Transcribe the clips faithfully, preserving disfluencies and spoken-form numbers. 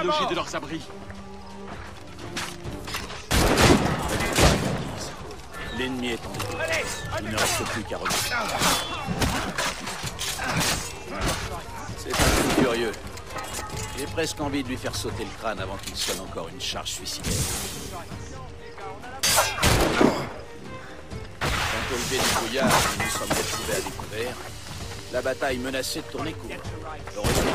délogés de leurs abris. L'ennemi est tombé. Il ne reste plus qu'à remonter. C'est un coup curieux. J'ai presque envie de lui faire sauter le crâne avant qu'il sonne encore une charge suicidaire. Quant au lever du brouillard, nous nous sommes retrouvés à découvert. La bataille menaçait de tourner court. Heureusement.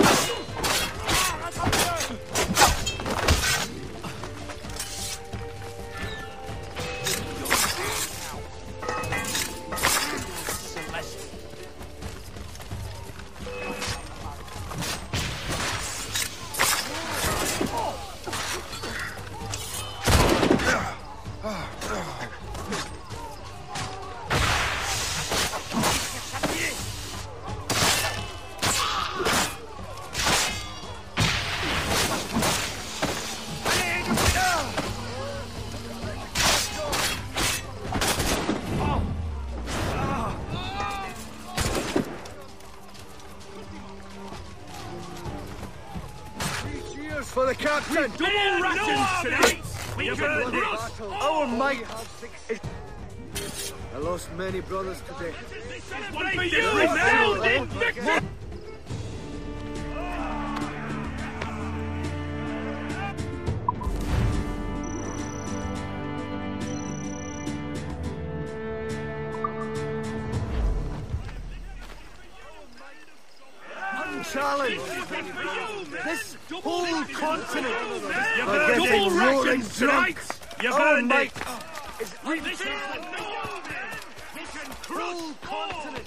For the captain! Double rations tonight! We can this! Our might is... I lost many brothers today. One for you now, then, Victor! Unchallenged! This whole continent You've are got getting double roaring rations drunk! tonight! You've Our earned might it! is This is the whole continent!